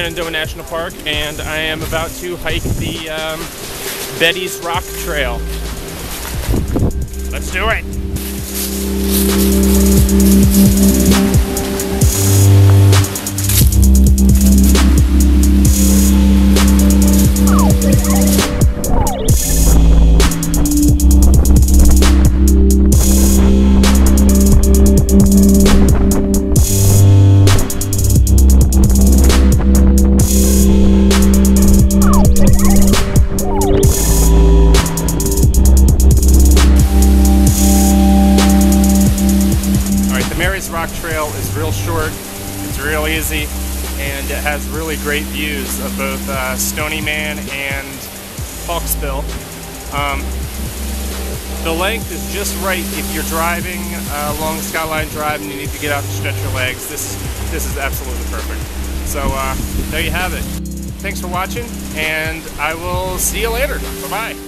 Shenandoah National Park, and I am about to hike the Betty's Rock Trail. Let's do it! Rock Trail is real short, it's real easy, and it has really great views of both Stony Man and Hawksbill. The length is just right if you're driving along Skyline Drive and you need to get out and stretch your legs. This is absolutely perfect. So there you have it. Thanks for watching, and I will see you later. Bye-bye.